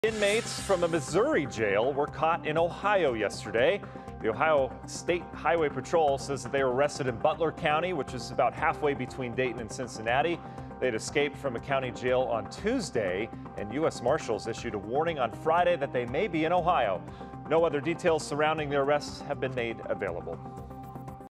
Inmates from a Missouri jail were caught in Ohio yesterday. The Ohio State Highway Patrol says that they were arrested in Butler County, which is about halfway between Dayton and Cincinnati. They had escaped from a county jail on Tuesday, and U.S. Marshals issued a warning on Friday that they may be in Ohio. No other details surrounding their arrests have been made available.